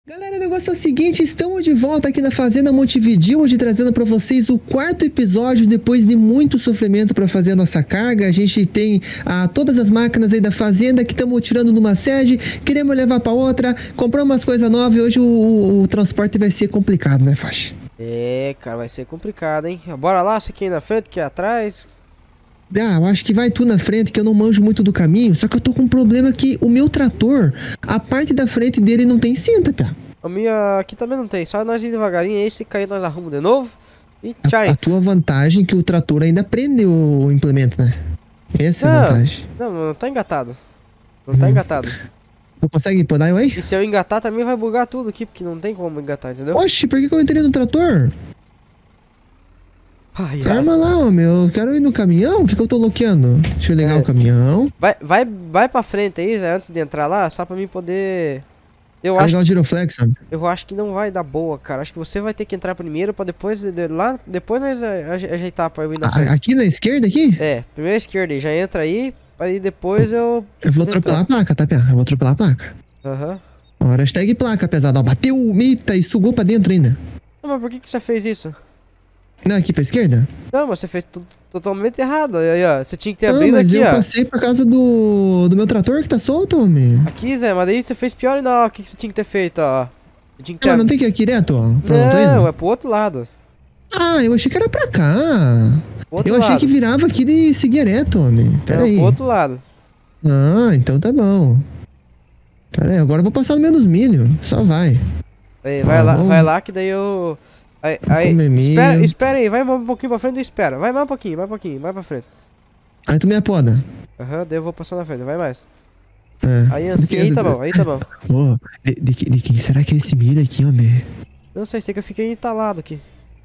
Galera, o negócio é o seguinte, estamos de volta aqui na Fazenda Montevidéu, hoje trazendo para vocês o quarto episódio depois de muito sofrimento para fazer a nossa carga. A gente tem todas as máquinas aí da fazenda que estamos tirando numa sede, queremos levar para outra, compramos umas coisas novas e hoje o transporte vai ser complicado, né, Faixa? É, cara, vai ser complicado, hein? Bora lá, você aqui na frente, aqui atrás. Eu acho que vai tu na frente, que eu não manjo muito do caminho, só que eu tô com um problema que o meu trator, a parte da frente dele não tem cinta, tá? A minha aqui também não tem, só nós ir devagarinho, aí se cair nós arrumamos de novo. E tchau. A tua vantagem é que o trator ainda prende o implemento, né? Essa é a vantagem. Não tá engatado. Não tá engatado. Tu consegue podar eu aí? E se eu engatar também vai bugar tudo aqui, porque não tem como engatar, entendeu? Oxe, por que eu entrei no trator? Ai, Calma lá, homem, eu quero ir no caminhão, o que eu tô bloqueando? Deixa eu ligar o caminhão. Vai pra frente aí, Zé, antes de entrar lá, só pra mim poder... Eu acho, ligar o giroflex, sabe? eu acho que não vai dar boa, cara. Acho que você vai ter que entrar primeiro pra depois, depois nós ajeitar pra eu ir na frente. Aqui na esquerda, aqui? É, primeiro a esquerda aí, já entra aí depois eu... Eu vou atropelar a placa, tá, Pia? Eu vou atropelar a placa. Aham. Hora hashtag placa, pesado. Ó, bateu, mita e sugou pra dentro ainda. Não, mas por que você fez isso? Não, aqui pra esquerda? Não, mas você fez tudo totalmente errado. Aí, ó, você tinha que ter Não, abrido mas aqui, eu ó. passei por causa do meu trator que tá solto, homem. Aqui, Zé, mas daí você fez pior e não, o que você tinha que ter feito, ó. Você tinha que ter... Não, não tem que ir aqui direto, ó. Pra onde eu tô Não, indo? é pro outro lado. Ah, eu achei que era pra cá. Pro outro Eu achei lado. que virava aqui e seguia reto, homem. Pera Não, aí. pro outro lado. Ah, então tá bom. Pera aí, agora eu vou passar no menos milho. Só vai. Aí, Ó, vai lá que daí eu... Aí, comer milho. espera aí, vai mais um pouquinho pra frente e espera. Vai mais um pouquinho, vai pra frente. Aí tu me apoda. Aham, daí eu vou passar na frente, vai mais. É. Aí assim, aí tá bom, aí tá bom. Ô, de quem será que é esse milho aqui, homem? Não sei que eu fiquei entalado aqui.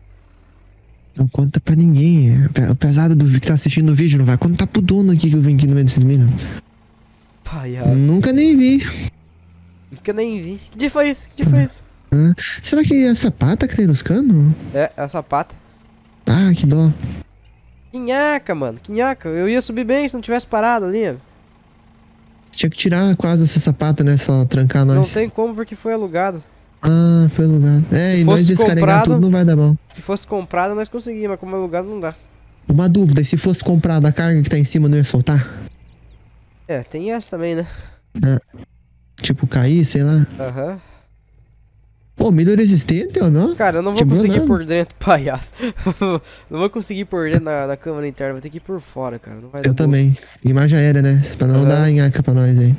Não conta pra ninguém. O pesado do que tá assistindo o vídeo não vai contar pro dono aqui que eu vim aqui no meio desses milhos. Palhaço. Nunca nem vi. Que eu nem vi. Que dia foi isso? Que dia foi isso? Será que é a sapata que tá enroscando? É a sapata. Ah, que dó. Quinhaca, mano, quinhaca. Eu ia subir bem se não tivesse parado ali. Tinha que tirar quase essa sapata, né? Só trancar nós. Não tem como porque foi alugado. Ah, foi alugado. É, Se e nós fosse descarregar comprado- tudo não vai dar bom. Se fosse comprado, nós conseguíamos, mas como é alugado, não dá. Uma dúvida, e se fosse comprada a carga que tá em cima, não ia soltar? É, tem essa também, né? Tipo, cair, sei lá. Aham. Pô, milho resistente, ó, não? Cara, eu não vou Quebrou conseguir nada. por dentro, palhaço. Não vou conseguir por dentro na câmera interna, vou ter que ir por fora, cara. Não vai dar Eu boa. também. Imagem aérea, né? Pra não Aham. dar nhaca pra nós aí.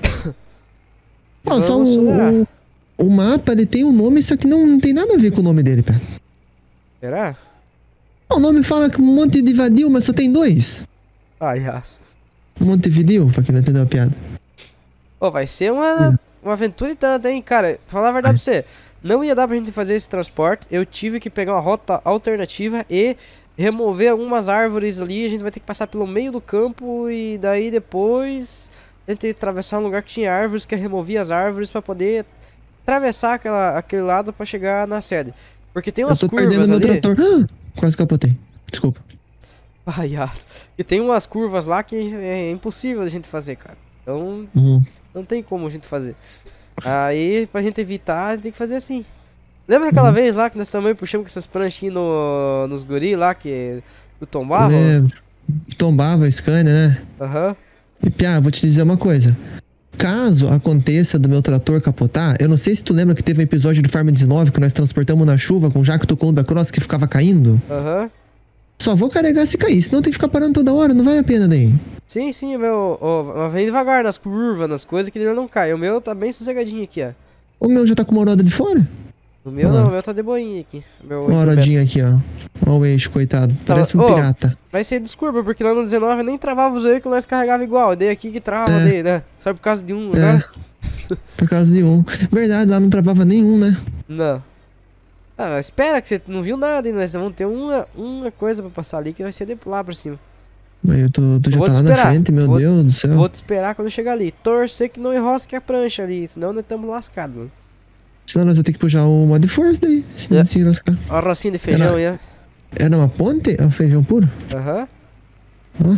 Ó, só Vamos acelerar. o mapa, ele tem um nome, só que não tem nada a ver com o nome dele, pá. Será? O nome fala que Montevidéu, mas só tem dois. Palhaço. Montevidéu, pra quem não entendeu a piada. Ô, vai ser uma aventura e tanto, hein, cara. Falar a verdade pra você. Não ia dar pra gente fazer esse transporte. Eu tive que pegar uma rota alternativa e remover algumas árvores ali. A gente vai ter que passar pelo meio do campo e daí depois a gente atravessar um lugar que tinha árvores, que eu removi as árvores pra poder atravessar aquele lado pra chegar na sede. Porque tem Eu umas tô perdendo curvas meu ali. trator. Quase capotei. Desculpa. Palhaço. E tem umas curvas lá que é impossível a gente fazer, cara. Então não tem como a gente fazer. Aí, pra gente evitar, a gente tem que fazer assim. Lembra aquela vez lá que nós também puxamos com essas pranchinhas nos guri lá que tombava? Lembro. Tombava a Scania, né? Aham. E, Piá, vou te dizer uma coisa. Caso aconteça do meu trator capotar, eu não sei se tu lembra que teve um episódio do Farm 19 que nós transportamos na chuva com o Jacto Columbia Cross que ficava caindo. Aham. Só vou carregar se cair, senão tem que ficar parando toda hora, não vale a pena daí. Sim, meu. Ó, vem devagar nas curvas, nas coisas que ele não cai. O meu tá bem sossegadinho aqui, ó. O meu já tá com uma roda de fora? O meu não, o meu tá de boinha aqui. Meu Uma 8 metros. rodinha aqui, ó. Olha o eixo, coitado. Parece um Ô, pirata. Vai ser desculpa, porque lá no 19 nem travava os veículos, nós carregava igual. Dei aqui que trava, É. dei, né? Só por causa de um É. agora? Por causa de um. Verdade, lá não travava nenhum, né? Não. Ah, mas espera que você não viu nada, hein? Nós vamos ter uma coisa pra passar ali que vai ser de lá pra cima. Mas tu já Vou tá te lá na esperar. frente, meu Vou- Deus do céu. Vou te esperar quando eu chegar ali. Torcer que não enrosque a prancha ali, senão nós estamos lascados. Né? Senão nós vamos ter que puxar o modo de força daí. Senão É. se enroscar. Ó, a rocinha de feijão aí, ó. Era uma ponte? É um feijão puro? Aham. Ó. Tá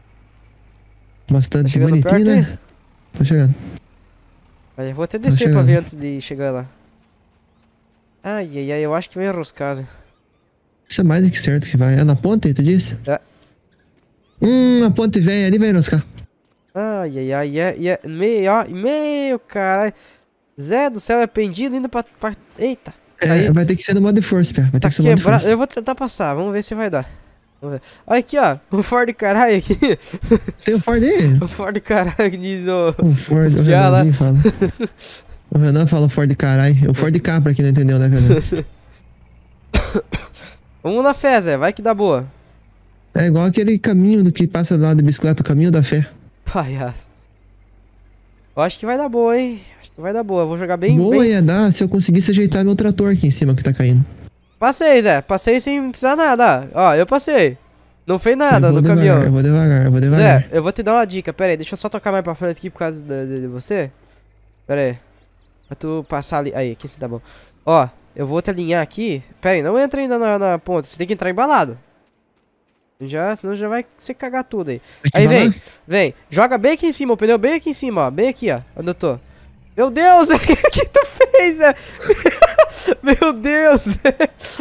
Bastante chegando bonitinho, perto né? aí? Tô chegando. Aí eu vou até descer pra chegando. ver antes de chegar lá. Ai, ai, ai, eu acho que vai enroscar, Zé. Isso é mais do que certo que vai. É na ponte, tu disse? É. A ponte velha ali vai enroscar. Ai, ai, ai, meio, ó, meio, caralho. Zé do céu, é pendido indo pra... Eita. É, vai ter que ser no modo de força, Pia. Vai ter Tá que ser no modo de quebrado. força. Eu vou tentar passar, vamos ver se vai dar. Vamos ver. Olha aqui, ó. O Ford caralho aqui. Tem o Ford aí? O Ford caralho que diz o... O Ford, o Já lá. Renanzinho fala. O Renan fala Ford carai. O Ford K, pra quem não entendeu, né, cara? Vamos na fé, Zé. Vai que dá boa. É igual aquele caminho do que passa do lado de bicicleta, o caminho da fé. Palhaço. Eu acho que vai dar boa, hein? Acho que vai dar boa. Eu vou jogar bem... Boa bem... ia dar se eu conseguisse ajeitar meu trator aqui em cima que tá caindo. Passei, Zé. Passei sem precisar nada. Ó, eu passei. Não fez nada no caminhão. Eu vou devagar, eu vou devagar. Zé, eu vou te dar uma dica. Pera aí, deixa eu só tocar mais pra frente aqui por causa de você. Pera aí. Pra tu passar ali. Aí, aqui se dá bom. Ó, eu vou te alinhar aqui. Pera aí, não entra ainda na ponta. Você tem que entrar embalado. Senão já vai se cagar tudo aí. Aí vem. Joga bem aqui em cima, o pneu bem aqui em cima, ó. Bem aqui, ó. Onde eu tô. Meu Deus, o que tu fez, Zé? Meu Deus, Zé.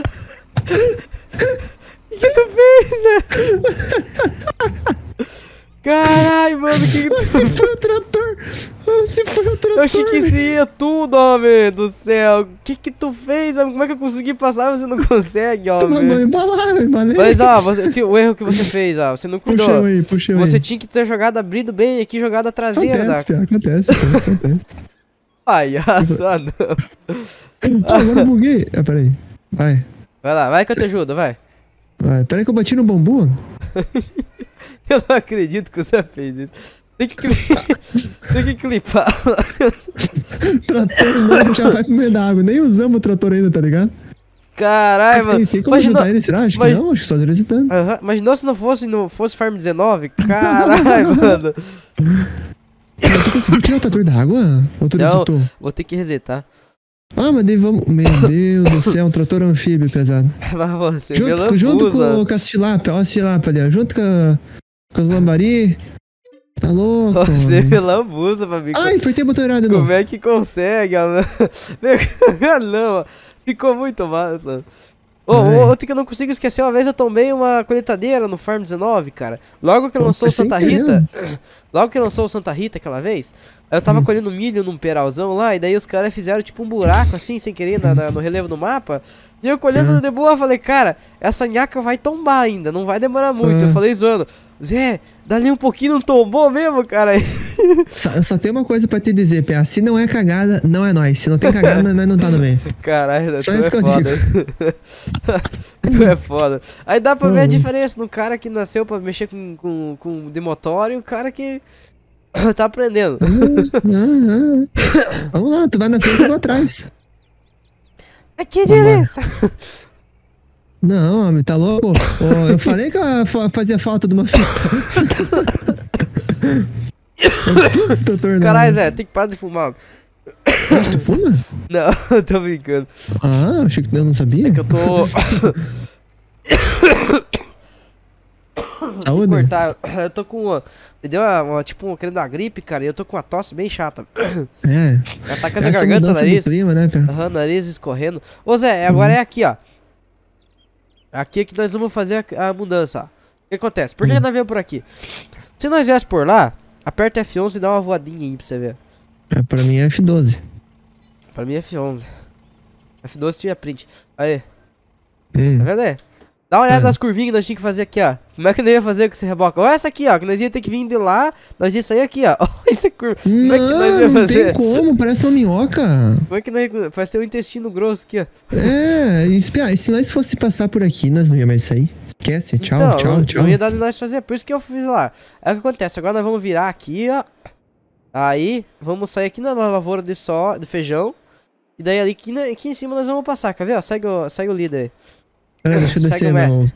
O que tu fez, Zé? Caralho, mano, que tu... Se foi o trator! Se foi o trator! Eu achei que isso ia tudo, homem do céu. O que tu fez, homem? Como é que eu consegui passar e você não consegue, homem? Eu embalei. Mas, ó, o erro que você fez, ó, você não cuidou. Puxei aí. Você tinha que ter jogado abrido bem aqui, jogado a traseira. Acontece. Palhaço, não. Agora eu buguei. Peraí. Vai. Vai lá, vai que eu te ajudo, vai. Peraí que eu bati no bambu. Eu não acredito que você fez isso. Tem que clipar. Trator novo já vai pro meio da água. Nem usamos o trator ainda, tá ligado? Caralho, mano. Tem como ajudar ele, será? Acho que não, acho que só visitando. Imaginou se não fosse Farm 19? Caralho, mano. Tu conseguiu tirar o trator da água? Ou tu resetou? Vou ter que resetar. Mas daí vamos... Meu Deus do céu, um trator anfíbio pesado. Mas você, junto com as tilápia, ó as tilápia ali, ó. Junto com os lambari. Tá louco? Você me lambuza pra mim. Ai, apertei o botão errado de novo. Como é que consegue, mano? Não, ficou muito massa. Outro que eu não consigo esquecer, uma vez eu tomei uma colheitadeira no Farm 19, cara. Logo que lançou o Santa Rita. Logo que lançou o Santa Rita aquela vez, eu tava colhendo milho num peralzão lá, e daí os caras fizeram tipo um buraco assim, sem querer, no relevo do mapa. E eu colhendo de boa, falei, cara, essa nhaca vai tombar ainda, não vai demorar muito. Eu falei zoando, Zé, dali um pouquinho não tombou mesmo, cara. Eu só tenho uma coisa pra te dizer, Pia. Se não é cagada, não é nós. Se não tem cagada, nós não tá no meio. Caralho, tu é foda. Tu é foda. Aí dá pra ver a diferença no cara que nasceu pra mexer com de motor e o cara que tá aprendendo. Vamos lá, tu vai na frente e eu vou atrás. Que diferença? Não, homem, tá louco? Eu falei que fazia falta de uma fita. Caralho, Zé, tem que parar de fumar. Tu fuma? Não, eu tô brincando. Achei que eu não sabia. É que eu tô... Saúde? Eu tô com me deu tipo, querendo uma gripe, cara, e eu tô com uma tosse bem chata. Atacando a garganta, nariz. Clima, né, nariz escorrendo. Ô Zé, agora é aqui, ó. Aqui é que nós vamos fazer a mudança, ó. O que acontece? Por que nós viemos por aqui? Se nós viesse por lá, aperta F11 e dá uma voadinha aí pra você ver. Pra mim é F12. Pra mim é F11. F12 tira print. Aí. Tá vendo aí? Dá uma olhada nas curvinhas que nós tínhamos que fazer aqui, ó. Como é que nós ia fazer com esse reboque? Olha essa aqui, ó. Que nós ia ter que vir de lá, nós ia sair aqui, ó. Olha essa curva. Como é que nós ia fazer? Não tem como, parece uma minhoca. Como é que nós ia... Parece ter um intestino grosso aqui, ó. Se nós fosse passar por aqui, nós não ia mais sair. Esquece, tchau. Não ia dar de nós fazer, por isso que eu fiz lá. Aí o que acontece? Agora nós vamos virar aqui, ó. Aí, vamos sair aqui na lavoura de feijão. E daí ali aqui em cima nós vamos passar, quer ver? Ó, segue o líder aí. Peraí, deixa eu descer segue o mestre.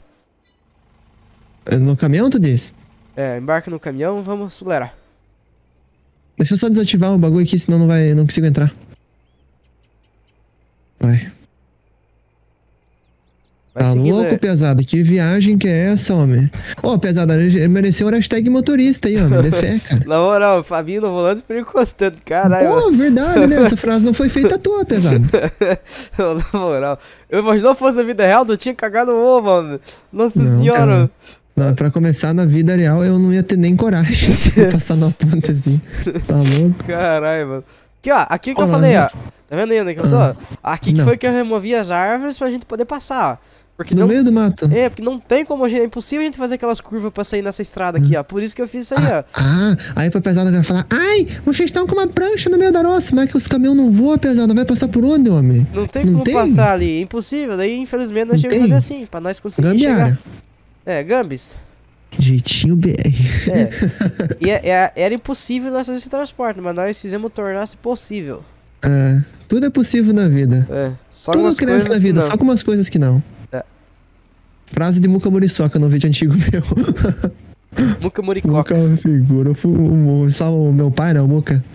No caminhão, tu disse? Embarca no caminhão, vamos acelerar. Deixa eu só desativar o bagulho aqui, senão não consigo entrar. Vai. Vai Tá seguindo louco, aí. pesado? Que viagem que é essa, homem? Ô, pesado, mereceu um hashtag motorista aí, homem. De fé, cara. Na moral, o Fabinho no volante por encostando. Caralho, mano. Pô, verdade, né? Essa frase não foi feita à toa, pesado. Na moral. Eu imaginou se fosse na vida real, tu tinha cagado o ovo, mano. Nossa Não, senhora. cara. Não, pra começar, na vida real, eu não ia ter nem coragem de passar na ponta assim. Tá louco? Caralho, mano. Aqui, ó. Aqui que eu Ó, falei, não. ó. Tá vendo aí onde que eu tô? Aqui que Não. foi que eu removi as árvores pra gente poder passar, ó. Porque No não. meio do mato. É, porque não tem como a gente. É impossível a gente fazer aquelas curvas pra sair nessa estrada aqui, ó. Por isso que eu fiz isso aí, ó. Aí pra pesado vai falar, ai, vocês estão com uma prancha no meio da roça, mas é que os caminhões não voam, pesado, vai passar por onde, homem? Não tem Não como tem? passar ali. É impossível. Daí, infelizmente, nós Não tivemos que tem? fazer assim, pra nós conseguir Gambiarra. chegar. É, Gambis. Jeitinho BR. É. E era impossível nós fazer esse transporte, mas nós fizemos tornar-se possível. É, tudo é possível na vida. É. Só Tudo algumas cresce na coisas que vida, não. só com umas coisas que não. É. Frase de Muca Muriçoca no vídeo antigo meu. Muca Muricoca. Muca é uma figura. Só o meu pai, né? O Muca.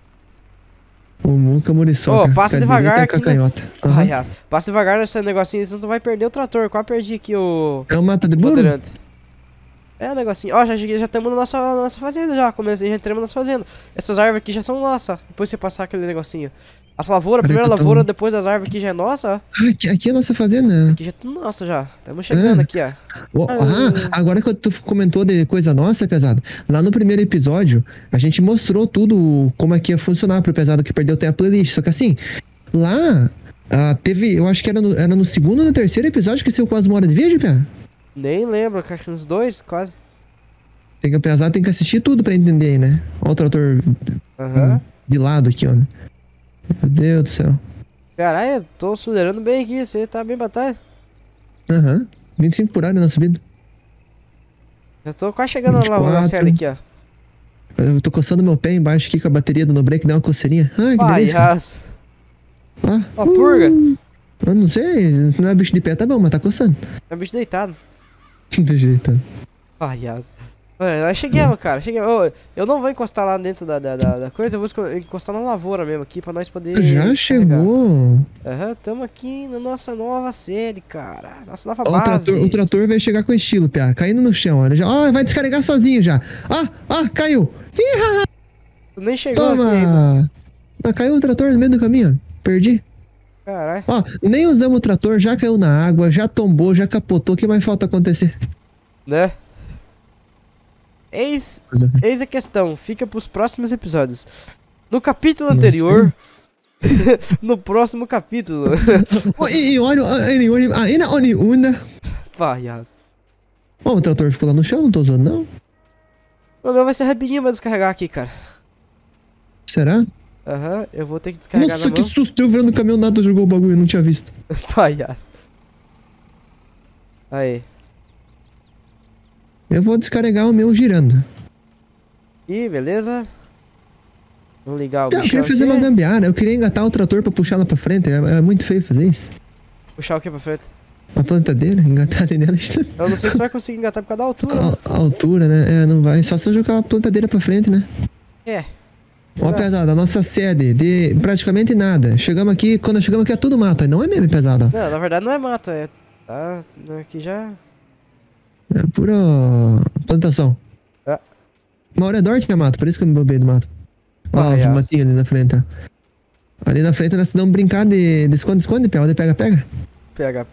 O Muca Muriçoca. Ô, passa com a devagar direita e com a aqui, né? canhota. Aham. Ai, as. Passa devagar nesse negocinho, senão tu vai perder o trator. Quase perdi aqui o É o mata de burro? moderante. É o negocinho. Ó, já cheguei, já estamos na nossa fazenda já. Comecei, já entramos na nossa fazenda. Essas árvores aqui já são nossas. Depois você passar aquele negocinho. As lavouras, a Peraí primeira que eu tô- lavoura depois das árvores aqui já é nossa, ó. Ah, aqui é a nossa fazenda. Aqui já é tudo nossa já. Estamos chegando É. aqui, ó. Agora que tu comentou de coisa nossa, pesado. Lá no primeiro episódio, a gente mostrou tudo como é que ia funcionar pro pesado que perdeu até a playlist. Só que assim, lá teve, eu acho que era no segundo ou no terceiro episódio que saiu quase uma hora de vídeo, Pé. Nem lembro, acho que uns dois, quase. Tem que pesar, tem que assistir tudo pra entender aí, né? Olha o trator Aham. de lado aqui, ó. Meu Deus do céu. Caralho, eu tô acelerando bem aqui. Você tá bem batalha. Aham. 25 por hora na subida. Já tô quase chegando na 24. série aqui, ó. Eu tô coçando meu pé embaixo aqui com a bateria do no break, dá uma coceirinha. Ai, que delícia. Palhaço. Ó. Ó, purga. Eu não sei, se não é bicho de pé, tá bom, mas tá coçando. É um bicho deitado. Do jeito. Palhaço. Mano, nós chegamos, cara. Chegamos. Ô, eu não vou encostar lá dentro da coisa, eu vou encostar na lavoura mesmo aqui pra nós poder. Já carregar. chegou. Aham, tamo aqui na nossa nova sede, cara. Nossa nova Ó, base. o trator vai chegar com estilo, Pia. Caindo no chão, olha. Ó, vai descarregar sozinho já. Ó, caiu. Ih, Tu nem chegou aqui ainda. toma. Caiu o trator no meio do caminho, ó. Perdi. Caralho. Ó, nem usamos o trator, já caiu na água, já tombou, já capotou. O que mais falta acontecer? Né? Eis a questão, fica pros próximos episódios. No capítulo anterior. No próximo capítulo. Palhaço. Ó, o trator ficou lá no chão, não tô usando, não? O meu vai ser rapidinho pra descarregar aqui, cara. Será? Aham, eu vou ter que descarregar Nossa, na que mão. susto. Eu virando o caminhão, nada jogou o bagulho, eu não tinha visto. Palhaço. Aí. Eu vou descarregar o meu girando. Ih, beleza. Vamos ligar o Eu bichão queria fazer aqui. uma gambiarra, eu queria engatar o trator pra puxar lá pra frente. É muito feio fazer isso. Puxar o que pra frente? Uma plantadeira, engatar ali nela. Eu não sei se vai conseguir engatar por causa da altura. né? A altura, né? É, não vai. Só se eu jogar a plantadeira pra frente, né? É. Ó, pesado, a nossa sede de praticamente nada. Chegamos aqui, quando chegamos aqui é tudo mato. Não é mesmo, pesado? Não, na verdade não é mato, é. Tá. Aqui já. É pura plantação. É. Uma hora é dorte que é mato, por isso que eu me bobei do mato. Ó, os Palhaço. matinhos ali na frente, ó. Ali na frente nós vamos brincar de esconde-esconde, pega, pega. Pega.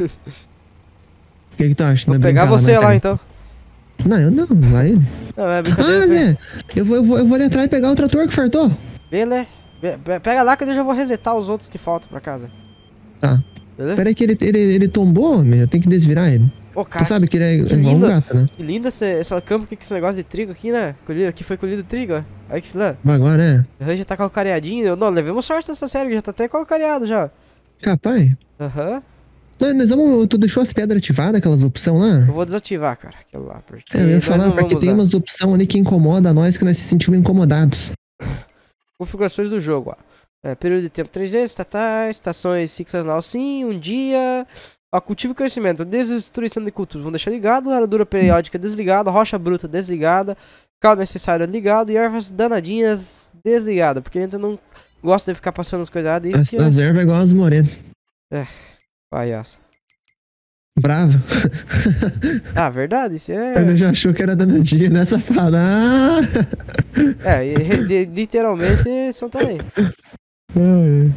O que tu acha? Vou Não é pegar brincar, você mas lá pega. então. Não, eu não, vai ele. Não, é brincadeira. Zé, eu vou ali atrás e pegar o trator que fartou. Beleza. Pega lá que eu já vou resetar os outros que faltam pra casa. Tá. Beleza? Pera aí que ele tombou, meu. Eu tenho que desvirar ele. Ô, cara. Tu sabe que ele é que igual um lindo. gato, né? Que linda essa campo aqui com esse negócio de trigo aqui, né? Aqui foi colhido trigo, ó. Aí que filé. Agora, né? Já tá calcareadinho. Não, levemos sorte nessa série, que já tá até calcareado já. Capaz. Aham. Nós vamos. Tu deixou as pedras ativadas, aquelas opções lá? Eu vou desativar, cara, aquilo lá. Porque É, eu ia nós falar, não porque vamos tem usar. umas opções ali que incomodam nós, que nós se sentimos incomodados. Configurações do jogo, ó. Período de tempo 3 vezes, estações ciclos sim, um dia. Ó, cultivo e crescimento, destruição de culturas, vamos deixar ligado, aradura periódica desligada, rocha bruta desligada, caldo necessário ligado e ervas danadinhas desligada, porque a gente não gosta de ficar passando as coisas erradas. As ervas é igual as morenas. Palhaço. Brava. Ah, verdade, isso Ele é... já achou que era danadinha, né, safada? Ah! É, literalmente são também. Ai.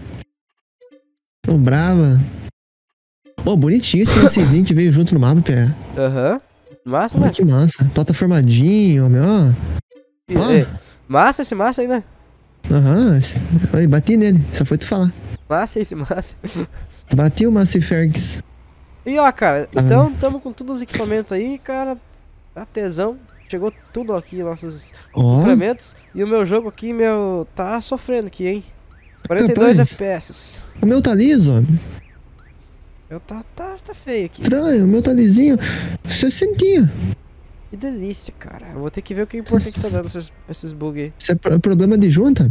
Tão brava. Ô, bonitinho esse lancezinho que veio junto no mapa, pé. Aham. Massa, Olha né? que massa. Tota formadinho, meu. Ó. É, massa esse massa aí, né? Aham. Aí, bati nele. Só foi tu falar. Massa esse massa. Bati o Massey Fergs. E ó, cara, Tá então tamo com todos os equipamentos aí, cara. Tá tesão. Chegou tudo aqui, nossos Ó. equipamentos. E o meu jogo aqui, meu, tá sofrendo aqui, hein? 42 Rapaz. FPS. O meu tá liso. Eu tá feio aqui. Estranho, o meu tá lisinho. 60. Que delícia, cara. Eu vou ter que ver o que importa que tá dando esses bugs aí. Isso é problema de junta?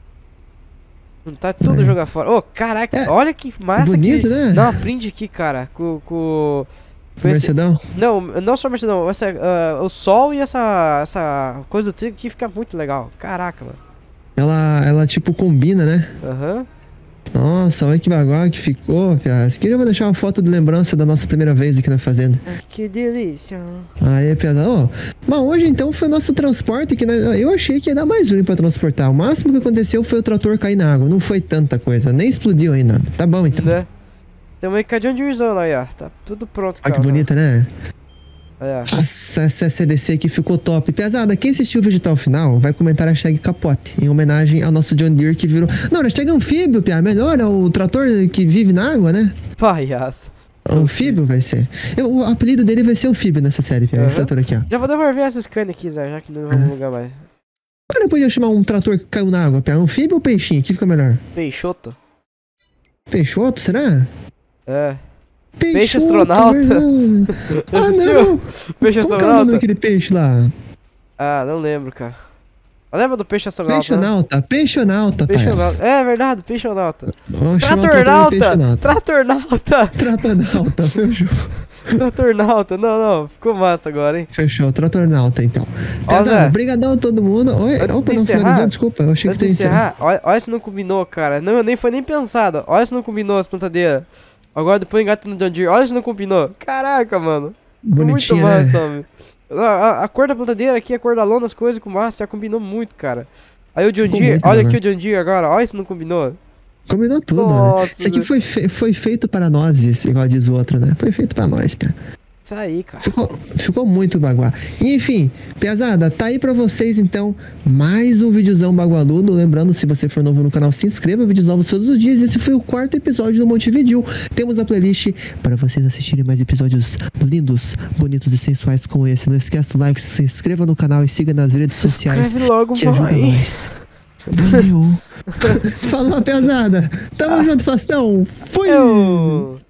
Não tá tudo jogar fora. Ô, caraca, É, olha que massa bonito, que... né? Dá uma print aqui, cara. Com esse... Mercedão? Não só Mercedão. O sol e essa coisa do trigo aqui fica muito legal. Caraca, mano. Ela tipo combina, né? Aham. Nossa, olha que bagulho que ficou, piá. Esse aqui eu já vou deixar uma foto de lembrança da nossa primeira vez aqui na fazenda. Que delícia. Aí, piada. Ó, mas hoje então foi nosso transporte que eu achei que ia dar mais ruim pra transportar. O máximo que aconteceu foi o trator cair na água. Não foi tanta coisa, nem explodiu ainda. Tá bom então. Né? Tem uma John Deerezona aí, ó. Tá tudo pronto, Olha cara. que bonita, né? É. Nossa, essa CDC aqui ficou top. Pesada, quem assistiu o vídeo até o final vai comentar a hashtag capote, em homenagem ao nosso John Deere que virou... Não, a hashtag anfíbio, Pia. Melhor, é o trator que vive na água, né? Palhaço. Anfíbio vai ser. O apelido dele vai ser Anfíbio nessa série, Pia. Esse trator aqui, ó. Já vou devolver essas canas aqui, Zé, já que não vamos lugar mais. Agora eu podia chamar um trator que caiu na água, Pia. Anfíbio ou peixinho? O que fica melhor? Peixoto? Peixoto, será? É. Peixoto, Peixe astronauta. verdade. Já Ah, assistiu? não. Peixe Como que é o nome astronauta? daquele peixe lá? Ah, não lembro, cara. Lembra do peixe astronauta? Né? Peixonauta. Peixonauta, Peixonauta. É verdade, peixonauta. Vamos chamar o trator de Tratornauta! peixonauta. Tratornauta! Tratornauta, fechou. Tratornauta. Não, ficou massa agora, hein? Fechou, Tratornauta, então. Ó, Zé. Pesado, brigadão a todo mundo. Oi, Antes opa, de não encerrar, finalizou, desculpa. Eu achei que Antes de você ia encerrar. encerrar, olha se não combinou, cara. Não, nem foi nem pensado. Olha se não combinou as plantadeiras. Agora depois engata no John Deere. Olha se não combinou. Caraca, mano. Bonitinho, Muito massa, né? homem. A cor da plantadeira aqui, a cor da lona, as coisas com massa, já combinou muito, cara. Aí o John Ficou Deere, muito olha legal. aqui o John Deere agora, olha se não combinou. Combinou tudo, Nossa, né? Isso aqui foi feito para nós, igual diz o outro, né? Foi feito para nós, cara. Isso aí, cara. Ficou muito baguá. E, enfim, pesada, tá aí pra vocês então mais um videozão bagualudo. Lembrando, se você for novo no canal, se inscreva, vídeos novos todos os dias. Esse foi o 4º episódio do Montevideo. Temos a playlist para vocês assistirem mais episódios lindos, bonitos e sensuais como esse. Não esqueça do like, se inscreva no canal e siga nas redes Se sociais. inscreve logo, Que ajuda vai. nós. Valeu. Falou, pesada. Tamo junto, Fastão. Fui! Eu...